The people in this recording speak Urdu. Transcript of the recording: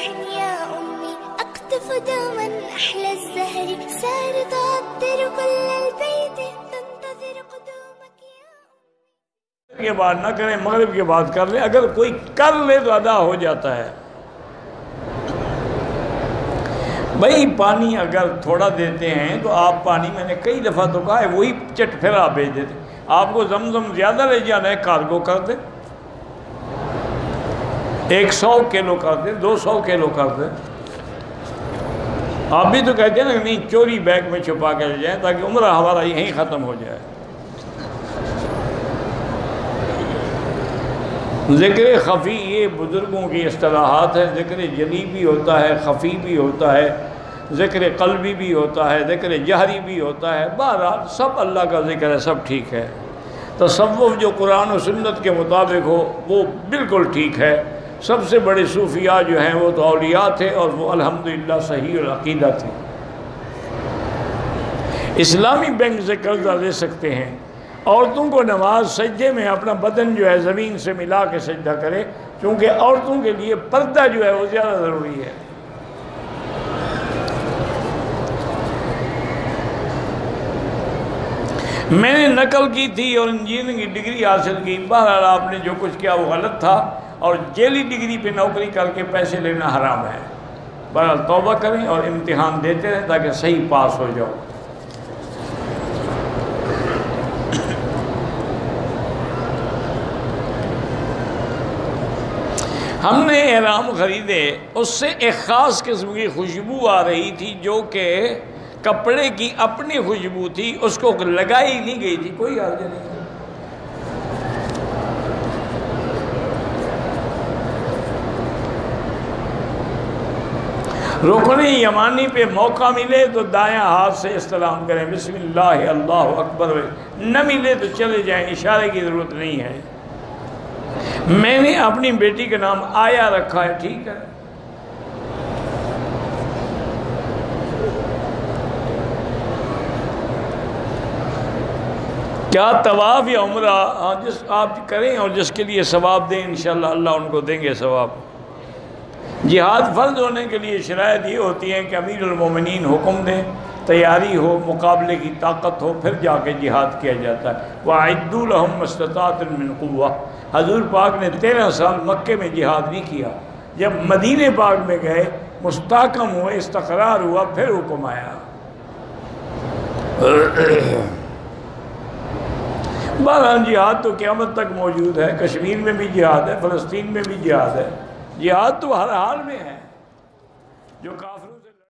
يا أمي أقطف دوما أحلى الزهر سار تعطر كل البيت تنتظر قدومك يا أمي. کے بعد نہ کریں، مغرب کے بعد کر لیں، اگر کوئی کر لے تو ادا ہو جاتا ہے. بھئی پانی اگر تھوڑا دیتے ہیں تو آپ پانی، میں نے کئی دفعہ تو کہا ہے، وہی چٹ پھر آپ بھیج دیتے. آپ کو زمزم زیادہ لے جانا ہے، کارگو کر دیں، 100 کلو کر دیں، 200 کلو کر دیں. آپ بھی تو کہتے ہیں نا نہیں چوری بیگ میں چھپا کے لے جائیں تاکہ عمرہ ہمارا یہیں ختم ہو جائے. ذکر خفی یہ بزرگوں کی اصطلاحات ہیں. ذکر جلی بھی ہوتا ہے، خفی بھی ہوتا ہے، ذکر قلبی بھی ہوتا ہے، ذکر جہری بھی ہوتا ہے. بہرحال سب اللہ کا ذکر ہے، سب ٹھیک ہے. تصوف جو قرآن و سنت کے مطابق ہو وہ بالکل ٹھیک ہے. سب سے بڑے صوفیاء جو ہیں وہ تو اولیاء تھے اور وہ الحمدللہ صحیح العقیدہ تھے. اسلامی بینک سے قرضہ لے سکتے ہیں. عورتوں کو نماز سجدے میں اپنا بدن جو ہے زمین سے ملا کے سجدہ کرے، کیونکہ عورتوں کے لیے پردہ جو ہے وہ زیادہ ضروری ہے. میں نے نقل کی تھی اور انجینئرنگ کی ڈگری حاصل کی. بہرحال آپ نے جو کچھ کیا وہ غلط تھا، اور جیلی ڈگری پہ نوکری کر کے پیسے لینا حرام ہے. بہرحال توبہ کریں اور امتحان دیتے رہیں تاکہ صحیح پاس ہو جاؤ. ہم نے احرام خریدے، اس سے ایک خاص قسم کی خوشبو آ رہی تھی جو کہ کپڑے کی اپنی خوشبو تھی، اس کو لگائی نہیں گئی تھی. کوئی حرج نہیں. رکن یمانی پہ موقع ملے تو دائیں ہاتھ سے استلام کریں، بسم اللہ اللہ اکبر. نہ ملے تو چلے جائیں، اشارے کی ضرورت نہیں ہے. میں نے اپنی بیٹی کا نام آیا رکھا ہے، ٹھیک ہے. کیا طواف یا عمرہ جس آپ کریں اور جس کے لیے ثواب دیں انشاءاللہ اللہ ان کو دیں گے ثواب. جہاد فرض ہونے کے لیے شرائط یہ ہوتی ہیں کہ امیر المومنین حکم دیں، تیاری ہو، مقابلے کی طاقت ہو، پھر جا کے جہاد کیا جاتا ہے. وَأَعِدُّوا لَهُم مَّا اسْتَطَعْتُم مِّن قُوَّةٍ. حضور پاک نے 13 سال مکے میں جہاد نہیں کیا. جب مدینہ پاک میں گئے، مستحکم ہوئے، استقرار ہوا، پھر حکم آیا. بہرحال جہاد تو قیامت تک موجود ہے. کشمیر میں بھی جہاد ہے، فلسطین میں بھی جہاد ہے. جہاد تو ہر حال میں ہے. جو کافروں